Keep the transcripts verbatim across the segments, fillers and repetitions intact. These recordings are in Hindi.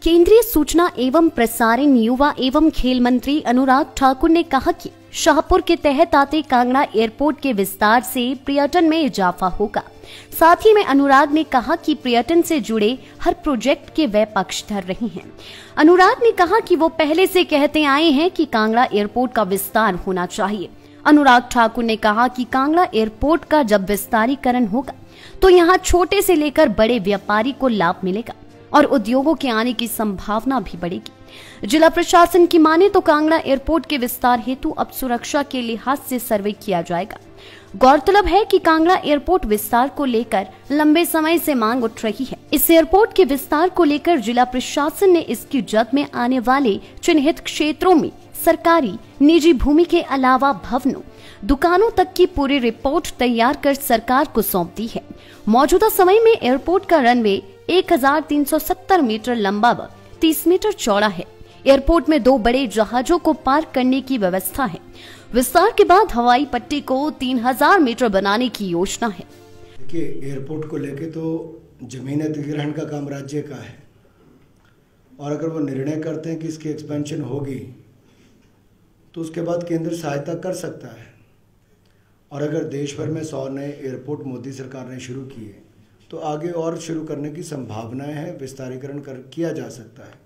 केंद्रीय सूचना एवं प्रसारण, युवा एवं खेल मंत्री अनुराग ठाकुर ने कहा कि शाहपुर के तहत आते कांगड़ा एयरपोर्ट के विस्तार से पर्यटन में इजाफा होगा। साथ ही में अनुराग ने कहा कि पर्यटन से जुड़े हर प्रोजेक्ट के वे पक्षधर रहे हैं। अनुराग ने कहा कि वो पहले से कहते आए हैं कि कांगड़ा एयरपोर्ट का विस्तार होना चाहिए। अनुराग ठाकुर ने कहा कि कांगड़ा एयरपोर्ट का जब विस्तारीकरण होगा तो यहाँ छोटे से लेकर बड़े व्यापारी को लाभ मिलेगा और उद्योगों के आने की संभावना भी बढ़ेगी। जिला प्रशासन की माने तो कांगड़ा एयरपोर्ट के विस्तार हेतु अब सुरक्षा के लिहाज से सर्वे किया जाएगा। गौरतलब है कि कांगड़ा एयरपोर्ट विस्तार को लेकर लंबे समय से मांग उठ रही है। इस एयरपोर्ट के विस्तार को लेकर जिला प्रशासन ने इसकी जद में आने वाले चिन्हित क्षेत्रों में सरकारी, निजी भूमि के अलावा भवनों, दुकानों तक की पूरी रिपोर्ट तैयार कर सरकार को सौंप दी है। मौजूदा समय में एयरपोर्ट का रनवे एक हज़ार तीन सौ सत्तर मीटर लंबा व तीस मीटर चौड़ा है। एयरपोर्ट में दो बड़े जहाजों को पार्क करने की व्यवस्था है। विस्तार के बाद हवाई पट्टी को तीन हज़ार मीटर बनाने की योजना है। देखिए, एयरपोर्ट को लेके तो जमीन अधिग्रहण का काम राज्य का है और अगर वो निर्णय करते हैं कि इसकी एक्सपेंशन होगी तो उसके बाद केंद्र सहायता कर सकता है। और अगर देश भर में सौ नए एयरपोर्ट मोदी सरकार ने शुरू किए तो आगे और शुरू करने की संभावनाएं हैं, विस्तारीकरण कर किया जा सकता है।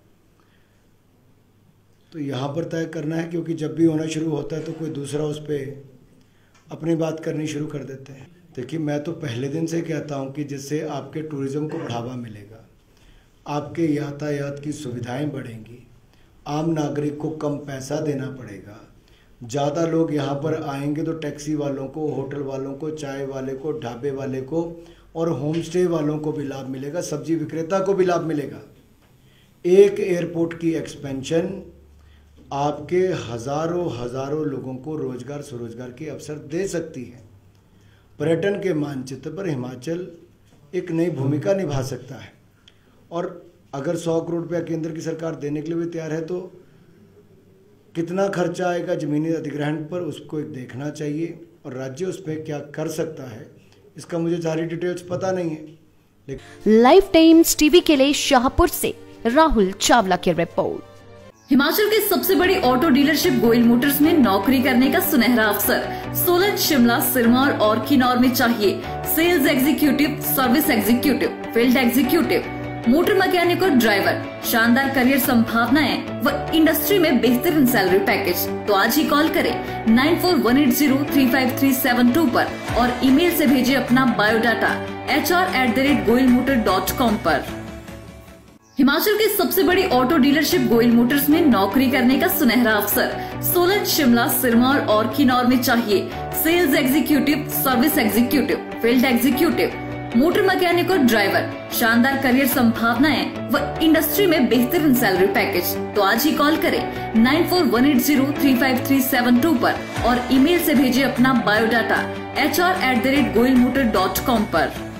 तो यहाँ पर तय करना है, क्योंकि जब भी होना शुरू होता है तो कोई दूसरा उस पर अपनी बात करनी शुरू कर देते हैं। देखिए, मैं तो पहले दिन से कहता हूँ कि जिससे आपके टूरिज़्म को बढ़ावा मिलेगा, आपके यातायात की सुविधाएं बढ़ेंगी, आम नागरिक को कम पैसा देना पड़ेगा, ज़्यादा लोग यहाँ पर आएंगे तो टैक्सी वालों को, होटल वालों को, चाय वाले को, ढाबे वाले को और होम स्टे वालों को भी लाभ मिलेगा, सब्जी विक्रेता को भी लाभ मिलेगा। एक एयरपोर्ट की एक्सपेंशन आपके हज़ारों हज़ारों लोगों को रोजगार स्वरोजगार के अवसर दे सकती है। पर्यटन के मानचित्र पर हिमाचल एक नई भूमिका निभा सकता है और अगर सौ करोड़ रुपया केंद्र की सरकार देने के लिए भी तैयार है तो कितना खर्चा आएगा जमीनी अधिग्रहण पर, उसको एक देखना चाहिए और राज्य उस पर क्या कर सकता है, इसका मुझे सारी डिटेल्स पता नहीं है। लाइफ टाइम्स टीवी के लिए शाहपुर से राहुल चावला की रिपोर्ट। हिमाचल के सबसे बड़ी ऑटो डीलरशिप गोयल मोटर्स में नौकरी करने का सुनहरा अवसर सोलन, शिमला, सिरमौर और किन्नौर में चाहिए sales executive, service executive, field executive, motor mechanic और ड्राइवर। शानदार करियर संभावनाएं व इंडस्ट्री में बेहतरीन सैलरी पैकेज। तो आज ही कॉल करें nine four one eight zero three five three seven two पर और ईमेल से भेजिए अपना biodata H R at the rate Goyal motor dot com पर। हिमाचल के सबसे बड़ी ऑटो डीलरशिप गोयल मोटर्स में नौकरी करने का सुनहरा अवसर सोलन, शिमला, सिरमौर और किन्नौर में चाहिए sales executive, service executive, field executive, motor mechanic और ड्राइवर। शानदार करियर संभावनाएं व इंडस्ट्री में बेहतरीन सैलरी पैकेज। तो आज ही कॉल करें nine four one eight zero three five three seven two पर और ईमेल से भेजिए अपना biodata H R at the rate Goyal motor dot com पर।